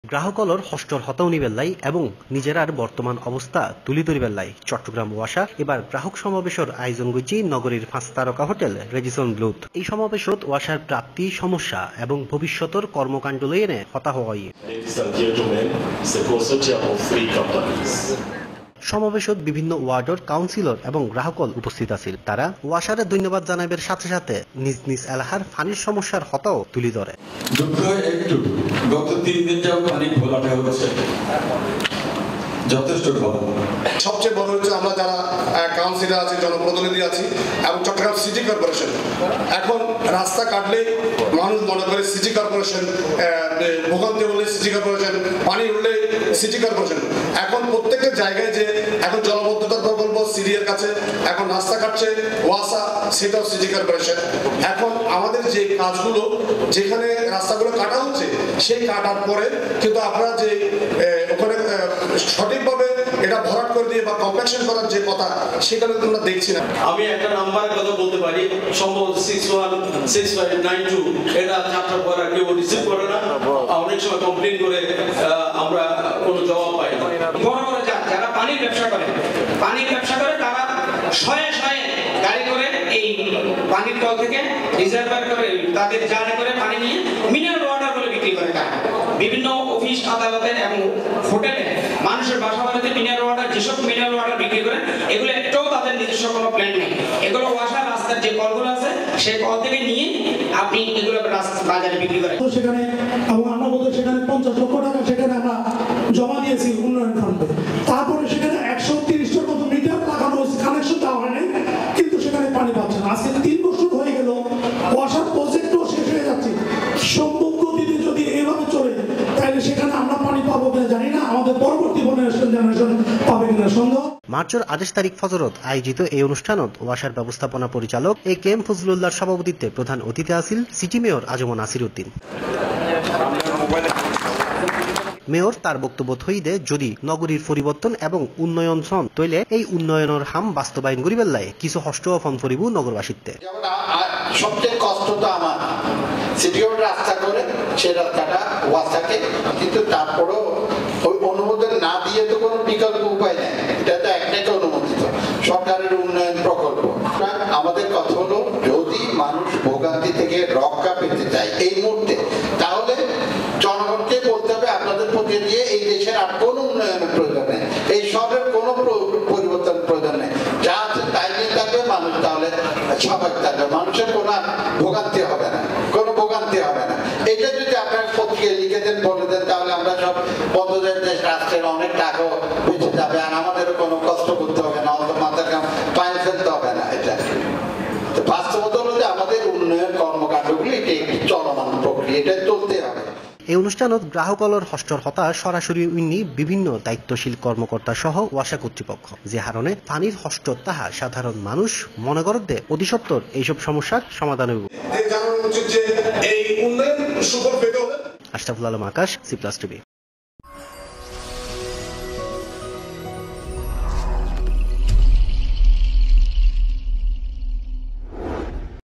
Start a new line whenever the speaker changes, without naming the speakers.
গ্রাহকলর হষ্টর হতাউনি বেল্লাই এবং নিজেরার বর্তমান অবস্থা তুলি ধরি বেল্লাই চট্টগ্রাম ওয়াসা এবার গ্রাহক সমাবেশের আয়োজন করছি নগরীর 5 তারকা হোটেল রেডিসন ব্লুত। এই সমাবেশত ওয়াসার প্রাপ্তি সমস্যা এবং ভবিষ্যতের কর্মকাণ্ড লই এনে হতা হয়। সমাবেশত বিভিন্ন ওয়ার্ডর কাউন্সিলর এবং গ্রাহকল উপস্থিত আছিল। তারা ওয়াসারে ধন্যবাদ জানাবের সাথে সাথে নিজ নিজ এলাকার পানির সমস্যার হতাও তুলি ধরে।
গত 3 দিন যাবত পানি ঘোলাটে হচ্ছে, যথেষ্ট ঘোলা।
সবচেয়ে বড় হচ্ছে আমরা যারা কাউন্সিলর আছি, জনপ্রতিনিধি আছি এবং চট্টগ্রাম সিটি কর্পোরেশন, এখন রাস্তা কাটলে মানুষ মনে করে সিটি কর্পোরেশন, ভূগন্তি হলে সিটি কর্পোরেশন, পানি উঠলে সিটি কর্পোরেশন। এখন প্রত্যেকটা জায়গায় যে এখন জলবদ্ধতা প্রকল্প সিডিএর কাছে, এখন রাস্তা কাটছে ওয়াসা, সেটাও সিটি কর্পোরেশন। এখন আমাদের যে কাজগুলো যেখানে রাস্তাগুলো কাটা হচ্ছে, সেই কাটার পরে কিন্তু আপনারা যে ওখানে সঠিকভাবে এটা ভরাট করে দিয়ে বা কম্প্যাকশন করার যে কথা, সেখানে তোমরা দেখছি না।
আমি একটা নাম্বারের কথা বলতে পারি, সম্ভবত 616592, এটা চারটার পর কেউ রিসিভ করে না, অনেক সময় কমপ্লেন করে আমরা কোনো জবাব পাই না।
বড় বড় যারা পানির ব্যবসা করে তারা শয়ে শয়ে গাড়ি করে এই পানির কল থেকে রিজার্ভার করে তাদের জানে করে পানি নিয়ে মিনারেল ওয়াটার বলে বিক্রি করে। তারা বিভিন্ন অফিস আদালতের এবং হোটেলে মানুষের বাসা বাড়িতে মিনারেল ওয়াটার, যেসব মিনারেল ওয়াটার বিক্রি করে, এগুলো একটাও তাদের নিজস্ব কোনো প্ল্যান নেই। এগুলো ওয়াসার রাস্তার যে কলগুলো আছে, সেই কল থেকে নিয়ে আপনি এগুলো বাজারে বিক্রি করেন।
সেখানে এবং আমরা বলতে সেখানে 50 লক্ষ টাকা সেখানে আমরা জমা দিয়েছি উন্নয়ন ফান্ডে। তারপরে সেখানে 130টার মতো মিটার লাগানো হয়েছে, কানেকশন দেওয়া হয়নি, কিন্তু সেখানে পানি পাচ্ছে না। আজকে 3 বছর হয়ে গেল, ওয়াসার প্রজেক্টও শেষ হয়ে যাচ্ছে। সম্পর্ক দিতে যদি এইভাবে চলে, তাহলে সেখানে আমরা পানি পাবো কিনা জানি না, আমাদের পরবর্তী জেনারেশন পাবে কিনা সন্দেহ।
মার্চের 28 তারিখ ফজরত আয়োজিত এই অনুষ্ঠানত ওয়াসার ব্যবস্থাপনা পরিচালক এ কে এম ফজলুল্লাহর সভাপতিত্বে প্রধান অতিথি আছিল city mayor Azam Nasir Uddin. Mayor তার বক্তব্য থইদে যদি নগরীর পরিবর্তন এবং উন্নয়ন ছন তৈলে এই উন্নয়নের হাম বাস্তবায়ন করিবার লাই কিছু হষ্ট ফোন করিব নগরবাসীতে।
সবচেয়ে কষ্ট তো আমার সিটিওর রাস্তা করে সে রাস্তাটা ওয়াসাকে, কিন্তু তারপরেও ওই অনুমোদন না দিয়ে তো কোনো বিকল্প উপায় নেই। এটা তো একটাই অনুমোদিত সরকারের উন্নয়ন প্রকল্প। আমাদের কথা হলো, যদি মানুষ ভোগান্তি থেকে রক্ষা পেতে চায় এই মুহূর্তে, তাহলে জনগণকে বলতে হবে আপনাদের প্রতি দিয়ে এই দেশের আর কোনো উন্নয়নের প্রয়োজন নেই, এই শহরের কোনো পরিবর্তন প্রয়োজন নেই, যা আছে তাই নিয়ে থাকবে মানুষ, তাহলে স্বাভাবিক থাকবে, মানুষের কোনো ভোগান্তি হবে না, কোনো ভোগান্তি হবে না। এটা যদি আপনার পত্রিকায় লিখে দেন, বলে দেন, তাহলে আমরা সব বন্ধুদের দেশ রাষ্ট্রের অনেক টাকা বেঁচে যাবে, আর আমাদেরও কোনো কষ্ট করতে হবে না, অত মাথার কাম পায়ে ফেলতে হবে না। এটা বাস্তবতা হলো যে আমাদের উন্নয়ন কর্মকাণ্ডগুলি এটা একটি চলমান প্রক্রিয়া, এটা চলতে হবে।
এই অনুষ্ঠানত গ্রাহকলর হষ্টর হতা সরাসরি উন্নি বিভিন্ন দায়িত্বশীল কর্মকর্তা সহ ওয়াসা কর্তৃপক্ষ, যে হারণে পানির হষ্ট তাহা সাধারণ মানুষ মনে করতে অতিসত্বর এইসব সমস্যার সমাধান হইব।
আশরাফুল আলম আকাশ, C+ TV।